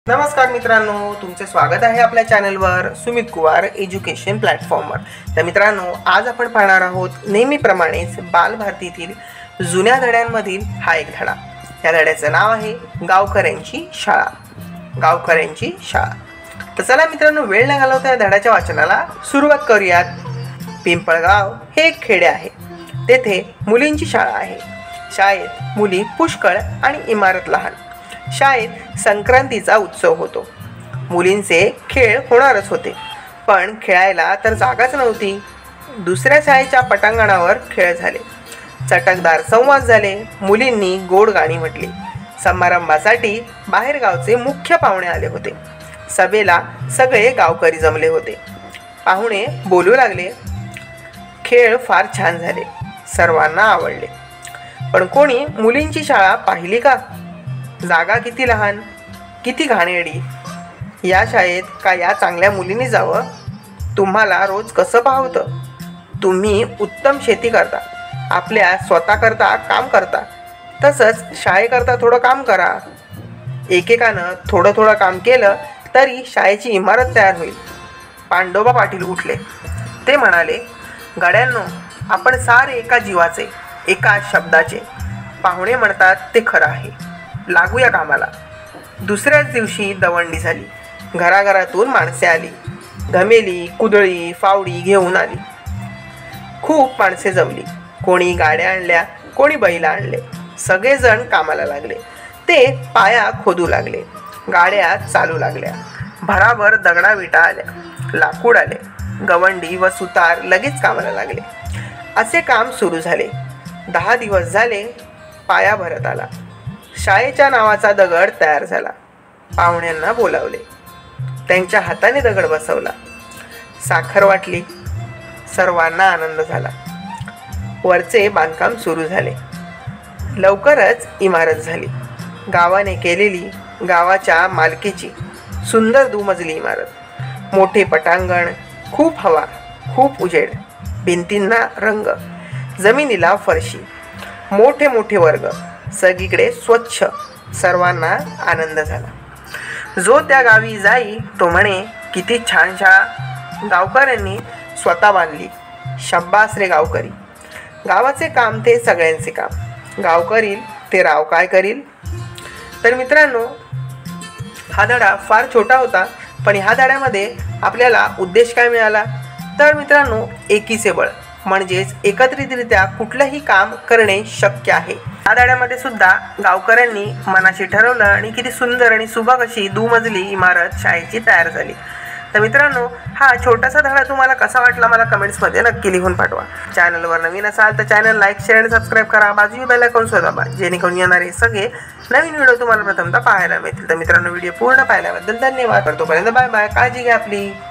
नमस्कार मित्रांनो, तुमचे स्वागत आहे आपल्या चॅनलवर सुमित कुमार एज्युकेशन प्लॅटफॉर्मवर। तर मित्रांनो, आज आपण पाहणार आहोत नेहमीप्रमाणेच बालभारतीतील जुन्या धड्यांमधील हा एक धडा। या धड्याचं नाव आहे गावकऱ्यांची शाळा। गावकऱ्यांची शाळा। तर चला मित्रांनो, वेळ न घालवता या धड्याच्या वाचनाला सुरुवात करूयात। पिंपळगाव हे एक खेडे आहे। तेथे मुलींची शाळा आहे। शाळेत मुली पुष्कळ आणि इमारत लहान। शाळेत संक्रांतीचा उत्सव होतो। मुलींचे खेळ होणारच होते, पण खेळायला तर जागाच नव्हती। दुसऱ्या शाळेच्या पटांगणावर खेळ झाले, चटकदार संवाद झाले, मुलींनी गोड गाणी म्हटली। समारंभासाठी बाहेरगावचे मुख्य पाहुणे आले होते। सभेला सगळे गावकरी जमले होते। पाहुणे बोलू लागले, खेळ फार छान झाले, सर्वांना आवडले, पण कोणी मुलींची शाळा पाहिली का? जागा किती लहान, किती घाणेरडी। या शाळेत का या चांगल्या मुलींनी जावं? तुम्हाला रोज कसं पाहतं? तुम्ही उत्तम शेती करता, आपल्या स्वतःकरता काम करता, तसंच शाळेकरता थोडं काम करा। एकेकानं थोडं थोडं काम केलं तरी शाळेची इमारत तयार होईल। पांडोबा पाटील उठले। ते म्हणाले, गड्यांनो, आपण सारे एका जीवाचे, एका शब्दाचे। पाहुणे म्हणतात ते खरं आहे, लागूया कामाला। दुसऱ्याच दिवशी दवंडी झाली। घराघरातून माणसे आली। घमेली, कुदळी, फावडी घेऊन आली। खूप माणसे जमली। कोणी गाड्या आणल्या, कोणी बैल आणले। सगळेजण कामाला लागले। ते पाया खोदू लागले, गाड्या चालू लागल्या। भराभर दगडा विटा आल्या, लाकूड आले, गवंडी व सुतार लगेच कामाला लागले। असे काम सुरू झाले। 10 दिवस झाले, पाया भरत आला। शाळेच्या नावाचा दगड तयार झाला। पाहुण्यांना बोलावले, त्यांच्या हाताने दगड बसवला, साखर वाटली, सर्वांना आनंद झाला। वरचे बांधकाम सुरू झाले। लवकरच इमारत झाली। गावाने केलेली, गावाच्या मालकीची सुंदर दुमजली इमारत। मोठे पटांगण, खूप हवा, खूप उजेड, भिंतींना रंग, जमिनीला फरशी, मोठे मोठे वर्ग, सगळीकडे स्वच्छ। सर्वांना आनंद झाला। जो त्या गावी जाई तो म्हणे, किती छान शाळा गावकऱ्यांनी स्वतः बांधली। शब्बास रे गावकरी। गावाचे काम ते सगळ्यांचे काम, गाव करील ते राव काय करील। तर मित्रांनो, हा धडा फार छोटा होता, पण ह्या धड्यामध्ये आपल्याला उद्देश काय मिळाला? तर मित्रांनो, एकीचे बळ म्हणजेच एकत्रितरित्या कुठलंही काम करणे शक्य आहे। या धड्यामध्ये सुद्धा गावकऱ्यांनी मनाशी ठरवलं आणि किती सुंदर आणि सुबक अशी दुमजली इमारत शाळेची तयार झाली। तर मित्रांनो, हा छोटासा धडा तुम्हाला कसा वाटला मला कमेंट्समध्ये नक्की लिहून पाठवा। चॅनलवर नवीन असाल तर चॅनल लाईक, शेअर आणि सबस्क्राईब करा। बाजूला बेल आयकॉन दाबा, जेणेकरून येणारे सगळे नवीन व्हिडिओ तुम्हाला प्रथमतः पाहायला मिळतील। तर मित्रांनो, व्हिडिओ पूर्ण पाहिल्याबद्दल धन्यवाद। तोपर्यंत बाय बाय, काळजी घ्या आपली।